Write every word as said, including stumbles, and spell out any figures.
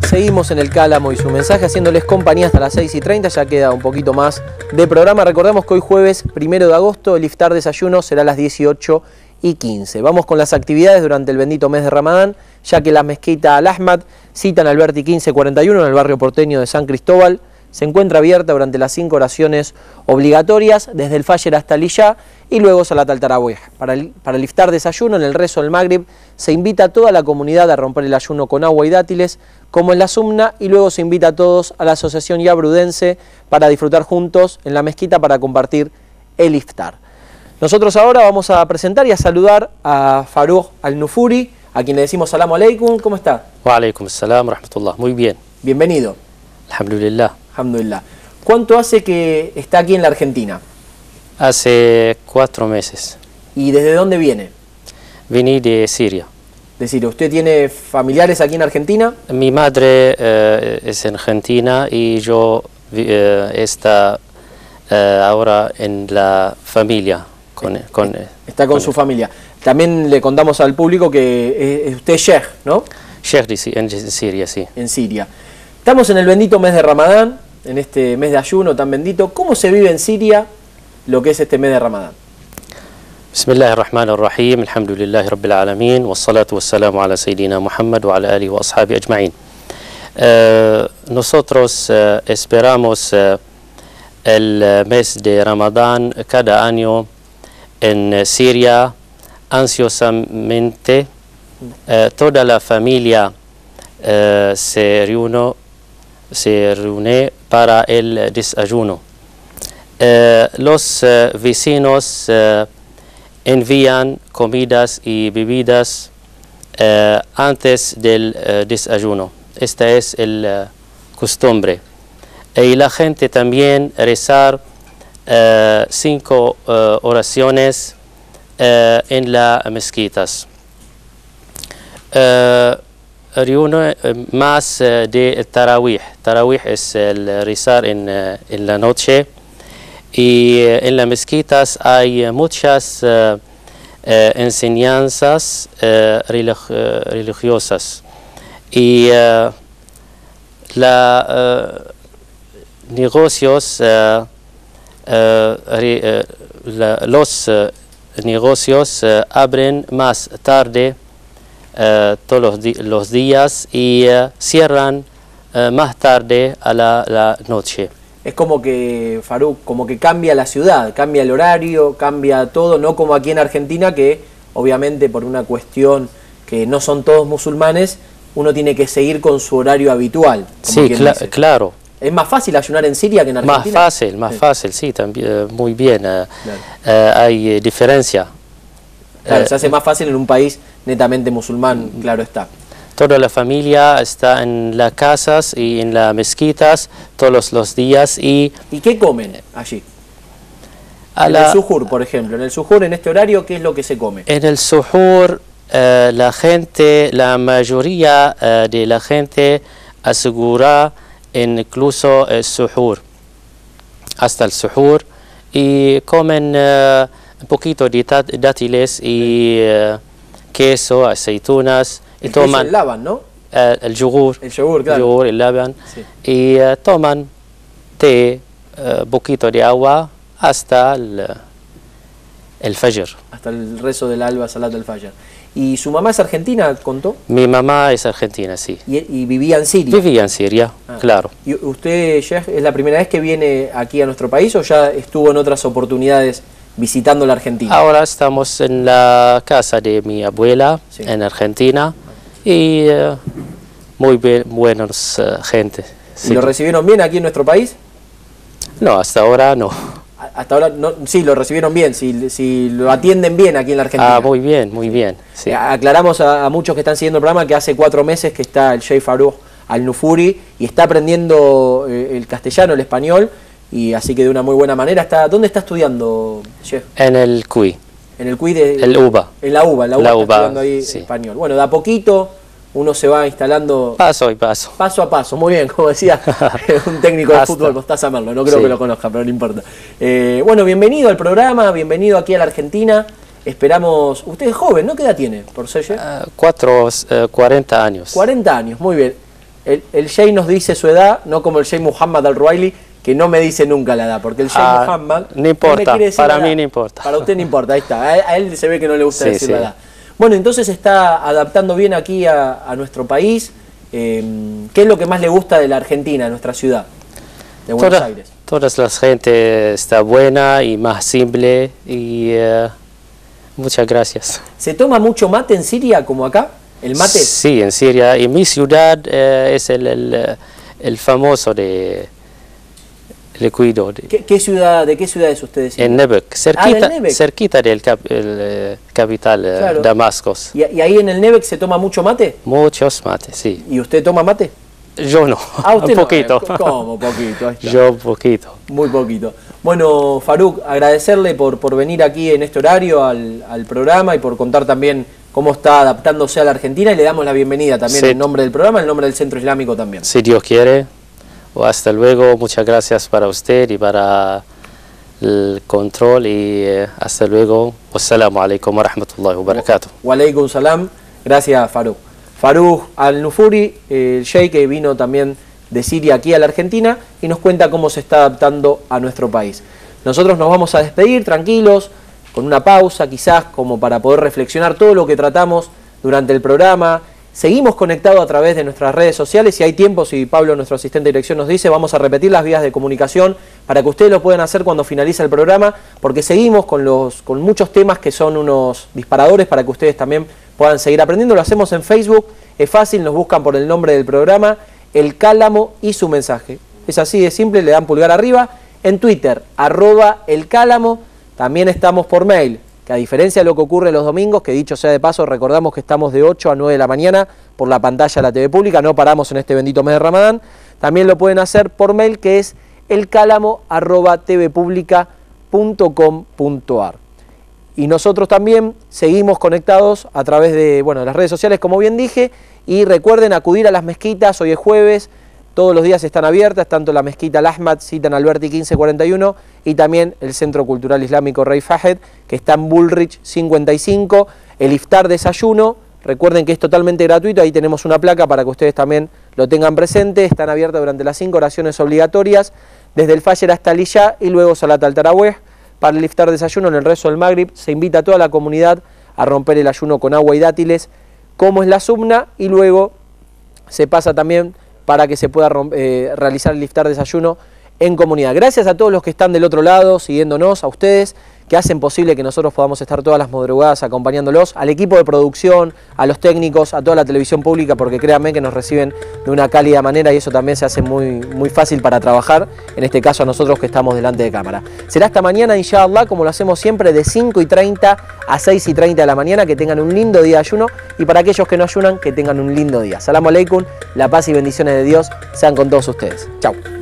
seguimos en el Cálamo y su mensaje haciéndoles compañía hasta las seis y treinta, ya queda un poquito más de programa. Recordemos que hoy jueves primero de agosto el iftar desayuno será a las dieciocho y quince. Vamos con las actividades durante el bendito mes de Ramadán, ya que la mezquita Al-Ahmad, cita en Alberti quince cuarenta y uno en el barrio porteño de San Cristóbal, se encuentra abierta durante las cinco oraciones obligatorias, desde el Fajr hasta el Isha, y luego Salat al-Tarawih. Para el, para el iftar desayuno, en el rezo del Maghrib, se invita a toda la comunidad a romper el ayuno con agua y dátiles, como en la Sumna, y luego se invita a todos a la Asociación Yabrudense para disfrutar juntos en la mezquita para compartir el iftar. Nosotros ahora vamos a presentar y a saludar a Farouk Al-Nufuri, a quien le decimos salamu alaikum. ¿Cómo está? Wa alaikum salam, rahmatullah. Muy bien. Bienvenido. Alhamdulillah. Alhamdulillah. ¿Cuánto hace que está aquí en la Argentina? Hace cuatro meses. ¿Y desde dónde viene? Vine de Siria. Es decir, ¿usted tiene familiares aquí en Argentina? Mi madre eh, es argentina y yo eh, está eh, ahora en la familia. Con, con, está con, con su familia. También le contamos al público que es, usted es sheikh, ¿no? Sheikh en Siria, sí. En Siria. Estamos en el bendito mes de Ramadán, en este mes de ayuno tan bendito. ¿Cómo se vive en Siria lo que es este mes de Ramadán? Bismillahirrahmanirrahim, alhamdulillahi rabbil alamin, wassalatu wassalamu ala sayyidina Muhammad wa ala alihi wa ashabi ajma'in. Uh, nosotros uh, esperamos uh, el mes de Ramadán cada año en Siria ansiosamente. Uh, toda la familia uh, se reúne, se reúne para el desayuno. Uh, los uh, vecinos uh, envían comidas y bebidas uh, antes del uh, desayuno. Esta es la uh, costumbre. Y la gente también rezar uh, cinco uh, oraciones uh, en las mezquitas. Uh, reúne uh, más uh, de Tarawih. Tarawih es el rezar en, uh, en la noche. Y uh, en las mezquitas hay uh, muchas uh, uh, enseñanzas uh, religi uh, religiosas. Y uh, la, uh, negocios, uh, uh, re, uh, la, los uh, negocios uh, abren más tarde uh, todos los, di los días y uh, cierran uh, más tarde a la, la noche. Es como que, Farouk, como que cambia la ciudad, cambia el horario, cambia todo, no como aquí en Argentina, que obviamente por una cuestión que no son todos musulmanes, uno tiene que seguir con su horario habitual. Sí, cl dice. Claro. ¿Es más fácil ayunar en Siria que en Argentina? Más fácil, más sí. fácil, sí, también, muy bien. Uh, claro. uh, hay uh, diferencia. Claro, uh, se hace más fácil en un país netamente musulmán, claro está. Toda la familia está en las casas y en las mezquitas todos los días. ¿Y, ¿Y qué comen allí? A en la, el suhur, por ejemplo. En el suhur, en este horario, ¿qué es lo que se come? En el suhur, uh, la gente, la mayoría uh, de la gente asegura incluso el suhur, hasta el suhur, y comen uh, un poquito de dátiles y uh, queso, aceitunas. Y el toman el laban, ¿no? Uh, el yogur, el yogur, claro. el, yogur, el laban, sí. Y uh, toman té, un uh, poquito de agua hasta el, el Fajr. Hasta el rezo del alba, Salat del Fajr. ¿Y su mamá es argentina, contó? Mi mamá es argentina, sí. ¿Y, y vivía en Siria? Vivía en Siria, ah. claro. ¿Y usted, Sheikh, es la primera vez que viene aquí a nuestro país o ya estuvo en otras oportunidades visitando la Argentina? Ahora estamos en la casa de mi abuela, sí. en Argentina, y uh, muy bien, buenos uh, gente. ¿Y sí. lo recibieron bien aquí en nuestro país? No, hasta ahora no. Hasta ahora no, sí, lo recibieron bien, si, si lo atienden bien aquí en la Argentina. Ah, muy bien, muy bien. Sí. Aclaramos a, a muchos que están siguiendo el programa que hace cuatro meses que está el Sheikh Farouk Al-Nufuri y está aprendiendo eh, el castellano, el español, y así que de una muy buena manera. Está, ¿dónde está estudiando, Sheikh? En el C U I. En el C U I de... El U B A. En la U B A, en la U B A, la está U B A, estudiando ahí sí. español. Bueno, de a poquito uno se va instalando... Paso y paso. Paso a paso, muy bien, como decía un técnico de fútbol, Mostaza Merlo, no creo sí. que lo conozca, pero no importa. Eh, bueno, bienvenido al programa, bienvenido aquí a la Argentina. Esperamos... Usted es joven, ¿no? ¿Qué edad tiene, por ser? Uh, cuatro, uh, cuarenta años. cuarenta años, muy bien. El, el Sheikh nos dice su edad, no como el Sheikh Muhammad al-Ruaili, que no me dice nunca la edad, porque el Sheikh ah, Muhammad... No importa, no para mí no importa. Para usted no importa, ahí está. A, a él se ve que no le gusta sí, decir sí. la edad. Bueno, entonces se está adaptando bien aquí a, a nuestro país. Eh, ¿Qué es lo que más le gusta de la Argentina, de nuestra ciudad, de Buenos Toda, Aires? Todas las gente está buena y más simple y uh, muchas gracias. ¿Se toma mucho mate en Siria como acá? ¿El mate? Sí, en Siria. En mi ciudad uh, es el, el, el famoso de liquido. De, ¿Qué, qué ciudad, ¿De qué ciudad es usted? En Nebek, cerquita, ah, Nebek. cerquita del cap, el, uh, capital uh, claro. Damasco. ¿Y, ¿Y ahí en el Nebek se toma mucho mate? Muchos mates, sí. ¿Y usted toma mate? Yo no, ah, usted un no, poquito. Eh, ¿Cómo poquito? Ahí está. Yo un poquito. Muy poquito. Bueno, Farouk, agradecerle por, por venir aquí en este horario al, al programa y por contar también cómo está adaptándose a la Argentina, y le damos la bienvenida también sí. en nombre del programa, en nombre del Centro Islámico también. Si Dios quiere. Hasta luego, muchas gracias para usted y para el control y eh, hasta luego. Wassalamu alaikum wa rahmatullahi wa barakatuh. Wa alaikum salam. Gracias, Farouk. Farouk Al-Nufuri, el sheikh que vino también de Siria aquí a la Argentina y nos cuenta cómo se está adaptando a nuestro país. Nosotros nos vamos a despedir tranquilos, con una pausa quizás como para poder reflexionar todo lo que tratamos durante el programa. Seguimos conectados a través de nuestras redes sociales. Si hay tiempo, si Pablo, nuestro asistente de dirección, nos dice, vamos a repetir las vías de comunicación para que ustedes lo puedan hacer cuando finalice el programa, porque seguimos con, los, con muchos temas que son unos disparadores para que ustedes también puedan seguir aprendiendo. Lo hacemos en Facebook, es fácil, nos buscan por el nombre del programa, El Cálamo y su mensaje. Es así de simple, le dan pulgar arriba. En Twitter, arroba El Cálamo. También estamos por mail, que a diferencia de lo que ocurre los domingos, que dicho sea de paso, recordamos que estamos de ocho a nueve de la mañana por la pantalla de la T V Pública, no paramos en este bendito mes de Ramadán. También lo pueden hacer por mail, que es elcálamo arroba tvpublica punto com punto ar. Y nosotros también seguimos conectados a través de, bueno, de las redes sociales, como bien dije, y recuerden acudir a las mezquitas, hoy es jueves, todos los días están abiertas, tanto la mezquita Al-Ahmad, cita en Alberti quince cuarenta y uno, y también el Centro Cultural Islámico Rey Fahed, que está en Bullrich cincuenta y cinco, el iftar desayuno, recuerden que es totalmente gratuito, ahí tenemos una placa para que ustedes también lo tengan presente, están abiertas durante las cinco oraciones obligatorias, desde el Fajr hasta el Isha, y luego Salat al-Tarawih. Para el iftar desayuno en el rezo del Maghrib se invita a toda la comunidad a romper el ayuno con agua y dátiles, como es la sumna, y luego se pasa también para que se pueda eh, realizar el iftar desayuno en comunidad. Gracias a todos los que están del otro lado, siguiéndonos, a ustedes, que hacen posible que nosotros podamos estar todas las madrugadas acompañándolos, al equipo de producción, a los técnicos, a toda la televisión pública, porque créanme que nos reciben de una cálida manera y eso también se hace muy, muy fácil para trabajar, en este caso a nosotros que estamos delante de cámara. Será hasta mañana, inshallah, como lo hacemos siempre, de cinco y treinta a seis y treinta de la mañana, que tengan un lindo día de ayuno, y para aquellos que no ayunan, que tengan un lindo día. Salamu alaikum, la paz y bendiciones de Dios sean con todos ustedes. Chau.